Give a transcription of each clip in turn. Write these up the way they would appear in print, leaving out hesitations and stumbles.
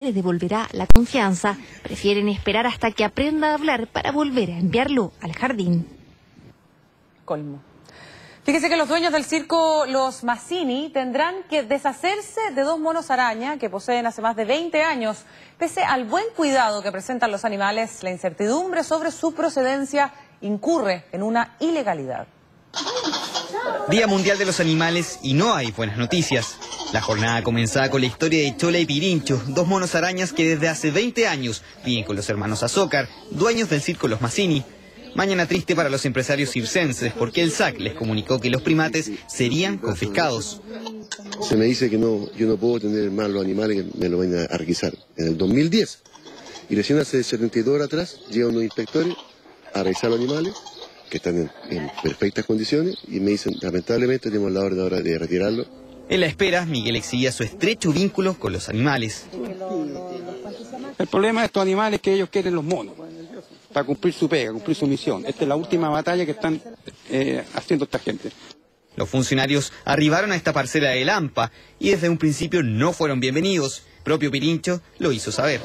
Le devolverá la confianza. Prefieren esperar hasta que aprenda a hablar para volver a enviarlo al jardín. Colmo. Fíjese que los dueños del circo Los Mazzini tendrán que deshacerse de 2 monos araña que poseen hace más de 20 años. Pese al buen cuidado que presentan los animales, la incertidumbre sobre su procedencia incurre en una ilegalidad. Día Mundial de los Animales y no hay buenas noticias. La jornada comenzaba con la historia de Chola y Pirincho, 2 monos arañas que desde hace 20 años viven con los hermanos Azócar, dueños del circo Los Mazzini. Mañana triste para los empresarios circenses porque el SAC les comunicó que los primates serían confiscados. Se me dice que yo no puedo tener más los animales, que me lo van a requisar en el 2010. Y recién hace 72 horas atrás llegan unos inspectores a revisar los animales que están en perfectas condiciones y me dicen, lamentablemente tenemos la orden ahora de retirarlo. En la espera, Miguel exhibía su estrecho vínculo con los animales. El problema de estos animales es que ellos quieren los monos para cumplir su pega, cumplir su misión. Esta es la última batalla que están haciendo esta gente. Los funcionarios arribaron a esta parcela de Lampa y desde un principio no fueron bienvenidos. Propio Pirincho lo hizo saber.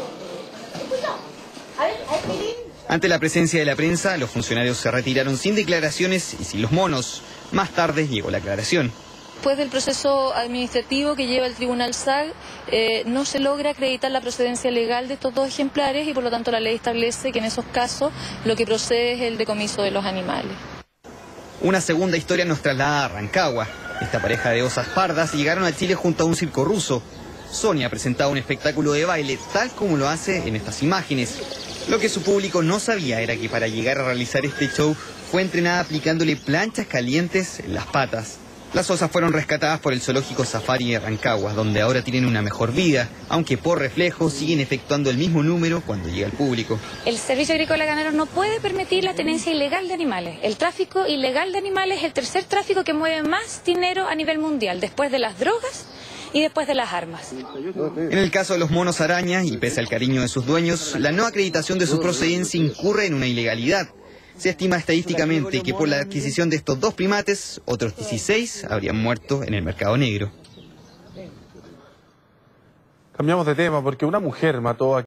Ante la presencia de la prensa, los funcionarios se retiraron sin declaraciones y sin los monos. Más tarde llegó la aclaración. Después del proceso administrativo que lleva el Tribunal SAG, no se logra acreditar la procedencia legal de estos 2 ejemplares y por lo tanto la ley establece que en esos casos lo que procede es el decomiso de los animales. Una segunda historia nos traslada a Rancagua. Esta pareja de osas pardas llegaron a Chile junto a un circo ruso. Sonia presentaba un espectáculo de baile tal como lo hace en estas imágenes. Lo que su público no sabía era que para llegar a realizar este show fue entrenada aplicándole planchas calientes en las patas. Las osas fueron rescatadas por el zoológico Safari de Rancagua, donde ahora tienen una mejor vida, aunque por reflejo siguen efectuando el mismo número cuando llega el público. El Servicio Agrícola Ganadero no puede permitir la tenencia ilegal de animales. El tráfico ilegal de animales es el tercer tráfico que mueve más dinero a nivel mundial, después de las drogas y después de las armas. En el caso de los monos araña, y pese al cariño de sus dueños, la no acreditación de su procedencia incurre en una ilegalidad. Se estima estadísticamente que por la adquisición de estos 2 primates, otros 16 habrían muerto en el mercado negro. Cambiamos de tema porque una mujer mató a